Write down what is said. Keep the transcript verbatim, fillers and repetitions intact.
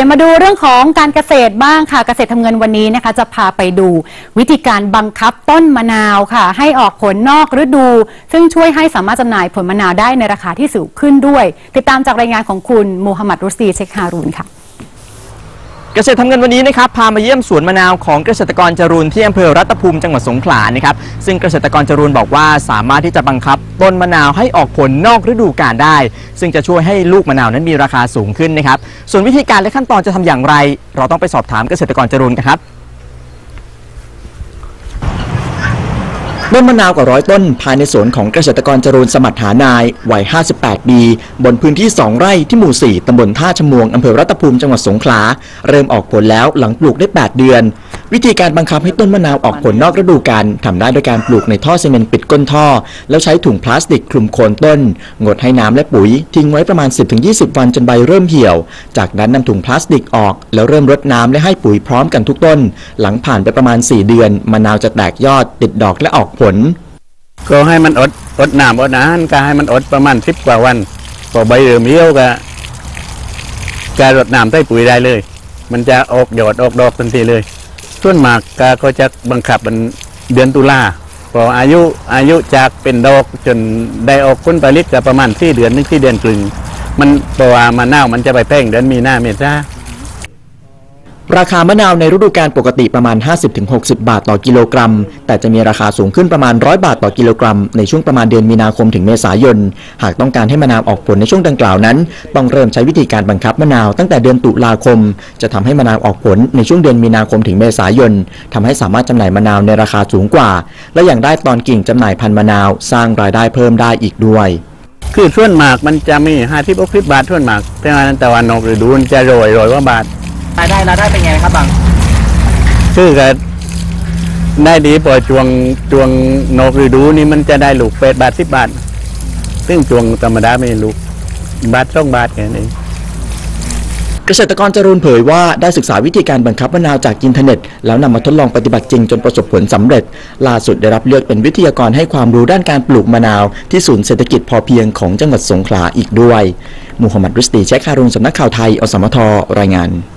มาดูเรื่องของการเกษตรบ้างค่ะเกษตรทำเงินวันนี้นะคะจะพาไปดูวิธีการบังคับต้นมะนาวค่ะให้ออกผลนอกฤดูซึ่งช่วยให้สามารถจำหน่ายผลมะนาวได้ในราคาที่สูงขึ้นด้วยติดตามจากรายงานของคุณมูฮัมหมัดรุสตีเชคฮารูนค่ะเกษตรทำเงินวันนี้นะครับพามาเยี่ยมสวนมะนาวของเกษตรกรจรูนที่อำเภอรัตภูมิจังหวัดสงขลานะครับซึ่งเกษตรกรจรูนบอกว่าสามารถที่จะบังคับต้นมะนาวให้ออกผลนอกฤดูกาลได้ซึ่งจะช่วยให้ลูกมะนาวนั้นมีราคาสูงขึ้นนะครับส่วนวิธีการและขั้นตอนจะทำอย่างไรเราต้องไปสอบถามเกษตรกรจรูนกันครับต้นมะนาวกว่าร้อยต้นภายในสวนของเกษตรกรจรูนสมัติหานายวัยห้าสิบแปดปีบนพื้นที่สองไร่ที่หมู่สี่ตำบลท่าชมวงอำเภอรัตภูมิจังหวัดสงขลาเริ่มออกผลแล้วหลังปลูกได้แปดเดือนวิธีการบังคับให้ต้นมะนาวออกผลนอกฤดูกาลทำได้โดยการปลูกในท่อซีเมนต์ปิดก้นท่อแล้วใช้ถุงพลาสติกคลุมโคนต้นงดให้น้ำและปุ๋ยทิ้งไว้ประมาณ สิบถึงยี่สิบ วันจนใบเริ่มเหี่ยวจากนั้นนำถุงพลาสติกออกแล้วเริ่มรดน้ำและให้ปุ๋ยพร้อมกันทุกต้นหลังผ่านไปประมาณสี่เดือนมะนาวจะแตกยอดติดดอกและออกผลก็ให้มันอดอดน้ำอดอาหารก็ให้มันอดประมาณสิบกว่าวันพอใบเริ่มเหี่ยวก็การรดน้ำใส่ปุ๋ยได้เลยมันจะออกยอดออกดอกทันทีเลยส่วนมากก็จะบังคับเป็นเดือนตุลาพออายุอายุจากเป็นดอกจนได้ออกผลผลิตก็ประมาณสี่เดือนนึงสี่เดือนครึ่งมันเพราะว่ามะนาวมันจะไปแป้งเดือนมีนาเมษาราคามะนาวในฤดูกาลปกติประมาณ ห้าสิบถึงหกสิบ บาทต่อกิโลกรัมแต่จะมีราคาสูงขึ้นประมาณร้อยบาทต่อกิโลกรัมในช่วงประมาณเดือนมีนาคมถึงเมษายนหากต้องการให้มะนาวออกผลในช่วงดังกล่าวนั้นต้องเริ่มใช้วิธีการบังคับมะนาวตั้งแต่เดือนตุลาคมจะทำให้มะนาวออกผลในช่วงเดือนมีนาคมถึงเมษายนทำให้สามารถจำหน่ายมะนาวในราคาสูงกว่าและยังได้ตอนกิ่งจำหน่ายพันธุ์มะนาวสร้างรายได้เพิ่มได้อีกด้วยคือส่วนมากมันจะมีห้าสิบหกสิบบาทส่วนมากแต่ว่าแต่ว่านอกฤดูจะโรยโรยว่าบาทรายได้รายได้เป็นไงครับบังคือก็ได้ดีพอช่วงช่วงนอกฤดูนี่มันจะได้ลูกแปดบาทสิบบาทซึ่งช่วงธรรมดาไม่ลูกบาทสองบาทแค่นี้เกษตรกรจรูนเผยว่าได้ศึกษาวิธีการบังคับมะนาวจากอินเทอร์เน็ตแล้วนำมาทดลองปฏิบัติจริงจนประสบผลสำเร็จล่าสุดได้รับเลือกเป็นวิทยากรให้ความรู้ด้านการปลูกมะนาวที่ศูนย์เศรษฐกิจพอเพียงของจังหวัดสงขลาอีกด้วยมูฮัมหมัดรุสตีเชคฮารุนสำนักข่าวไทยอสมทรายงาน